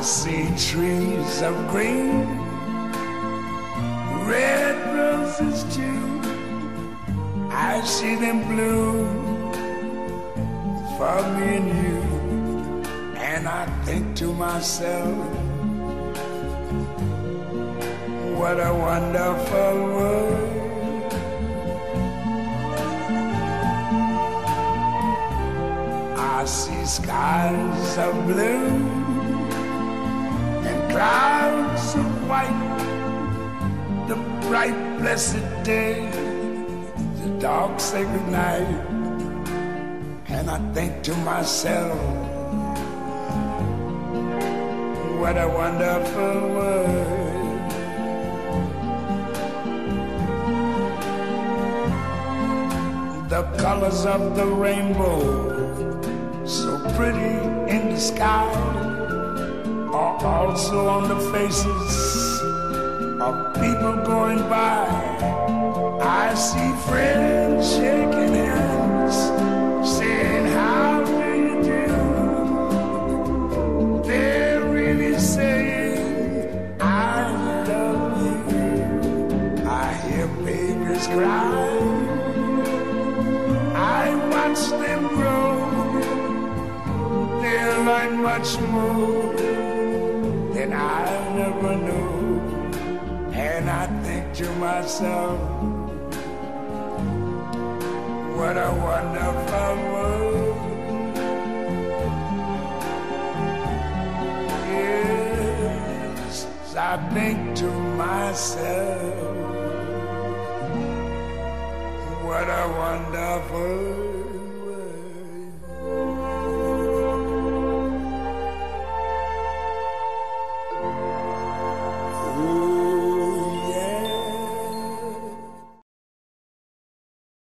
see trees of green, red roses too. I see them bloom for me and you. And I think to myself, what a wonderful world. I see skies of blue and clouds of white, the bright blessed day, the dark sacred night. And I think to myself, what a wonderful world. The colors of the rainbow, so pretty in the sky, are also on the faces of people going by. I see friends shaking hands, saying, how do you do? They're really saying, I love you. I hear babies cry, I watch them grow. They'll learn much more than I never knew. And I think to myself, what a wonderful world. Yes, I think to myself, what a wonderful world.